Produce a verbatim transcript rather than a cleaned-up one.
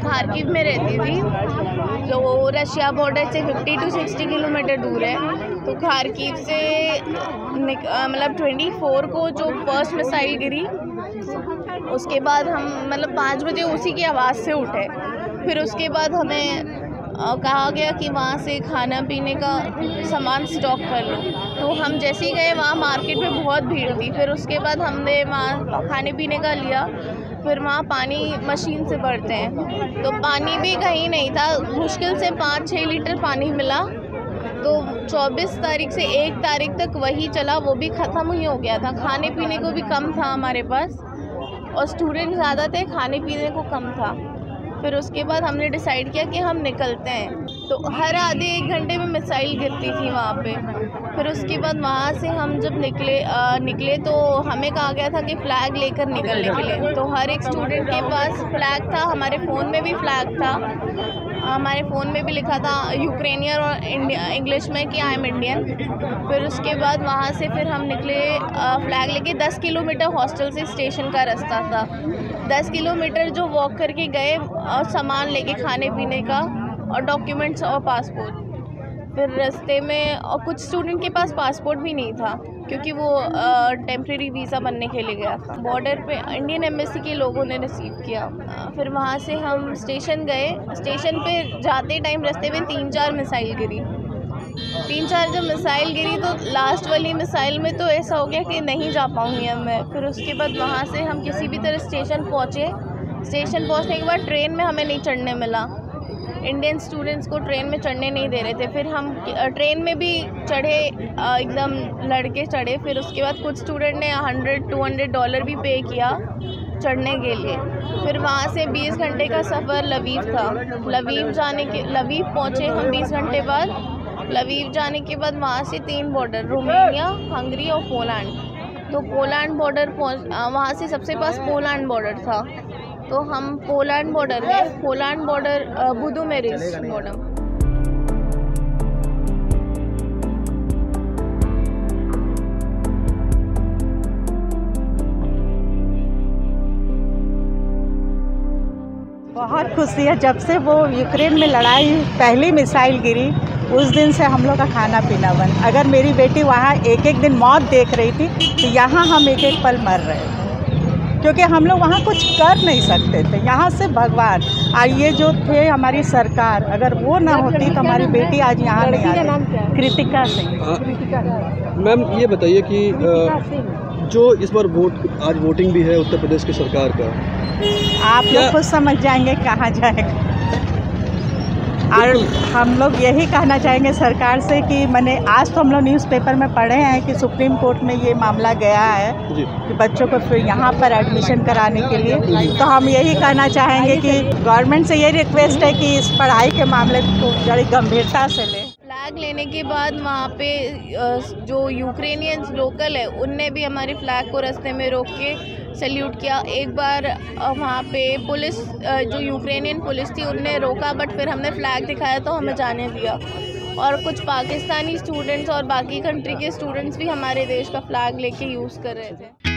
Kharkiv में रहती थी, जो रशिया बॉर्डर से फिफ्टी टू सिक्सटी किलोमीटर दूर है। तो खार्किव से मतलब ट्वेंटी फोर को जो फर्स्ट मिसाइल गिरी, उसके बाद हम मतलब पाँच बजे उसी की आवाज़ से उठे। फिर उसके बाद हमें कहा गया कि वहाँ से खाना पीने का सामान स्टॉक कर लो। तो हम जैसे ही गए वहाँ मार्केट में बहुत भीड़ थी। फिर उसके बाद हमने वहाँ खाने पीने का लिया। फिर वहाँ पानी मशीन से भरते हैं, तो पानी भी कहीं नहीं था, मुश्किल से पाँच छः लीटर पानी मिला। तो चौबीस तारीख से एक तारीख तक वही चला, वो भी ख़त्म ही हो गया था। खाने पीने को भी कम था हमारे पास, और स्टूडेंट ज़्यादा थे, खाने पीने को कम था। फिर उसके बाद हमने डिसाइड किया कि हम निकलते हैं। तो हर आधे एक घंटे में मिसाइल गिरती थी वहाँ पे। फिर उसके बाद वहाँ से हम जब निकले आ, निकले तो हमें कहा गया था कि फ़्लैग लेकर निकलने के लिए। तो हर एक स्टूडेंट के पास फ़्लैग था, हमारे फ़ोन में भी फ़्लैग था, हमारे फ़ोन में भी लिखा था यूक्रेनियन और इंग्लिश में कि आई एम इंडियन। फिर उसके बाद वहाँ से फिर हम निकले फ़्लैग लेके। दस किलोमीटर हॉस्टल से स्टेशन का रास्ता था। दस किलोमीटर जो वॉक करके गए और सामान लेके खाने पीने का और डॉक्यूमेंट्स और पासपोर्ट। फिर रास्ते में और कुछ स्टूडेंट के पास पासपोर्ट भी नहीं था, क्योंकि वो टेम्प्रेरी वीज़ा बनने के लिए गया था। बॉर्डर पे इंडियन एम्बेसी के लोगों ने रिसीव किया। आ, फिर वहाँ से हम स्टेशन गए। स्टेशन पे जाते टाइम रास्ते में तीन चार मिसाइल गिरी। तीन चार जब मिसाइल गिरी तो लास्ट वाली मिसाइल में तो ऐसा हो गया कि नहीं जा पाऊँगी अब मैं। फिर उसके बाद वहाँ से हम किसी भी तरह स्टेशन पहुँचे। स्टेशन पहुँचने के बाद ट्रेन में हमें नहीं चढ़ने मिला। इंडियन स्टूडेंट्स को ट्रेन में चढ़ने नहीं दे रहे थे। फिर हम ट्रेन में भी चढ़े, एकदम लड़के चढ़े। फिर उसके बाद कुछ स्टूडेंट ने हंड्रेड टू हंड्रेड डॉलर भी पे किया चढ़ने के लिए। फिर वहाँ से बीस घंटे का सफ़र लवीव था। लवीव जाने के लवीव पहुँचे हम बीस घंटे बाद। लवीव जाने के बाद वहाँ से तीन बॉर्डर, रोमानिया, हंगरी और पोलैंड। तो पोलैंड बॉर्डर पहुँच वहाँ से सबसे पास पोलैंड बॉर्डर था, तो हम पोलैंड बॉर्डर गए। Poland border Budomierz border. बहुत खुशी है। जब से वो यूक्रेन में लड़ाई पहली मिसाइल गिरी, उस दिन से हम लोग का खाना पीना बंद। अगर मेरी बेटी वहाँ एक एक दिन मौत देख रही थी, तो यहाँ हम एक एक पल मर रहे थे, क्योंकि हम लोग वहाँ कुछ कर नहीं सकते थे। यहाँ से भगवान और ये जो थे हमारी सरकार, अगर वो ना होती तो हमारी बेटी आज यहाँ नहीं आती। कृतिका सिंह। मैम ये बताइए कि जो इस बार वोट आज वोटिंग भी है उत्तर प्रदेश की सरकार का, आप लोग खुद समझ जाएंगे कहाँ जाएगा। और हम लोग यही कहना चाहेंगे सरकार से कि मैंने आज तो हम लोग न्यूज़पेपर में पढ़े हैं कि सुप्रीम कोर्ट में ये मामला गया है कि बच्चों को फिर यहाँ पर एडमिशन कराने के लिए। तो हम यही कहना चाहेंगे कि गवर्नमेंट से ये रिक्वेस्ट है कि इस पढ़ाई के मामले को बड़ी गंभीरता से ले। फ्लैग लेने के बाद वहाँ पे जो यूक्रेनियंस लोकल है उनने भी हमारे फ्लैग को रास्ते में रोक के सैल्यूट किया। एक बार वहाँ पे पुलिस, जो यूक्रेनियन पुलिस थी, उनने रोका, बट फिर हमने फ्लैग दिखाया तो हमें जाने दिया। और कुछ पाकिस्तानी स्टूडेंट्स और बाकी कंट्री के स्टूडेंट्स भी हमारे देश का फ्लैग लेके यूज़ कर रहे थे।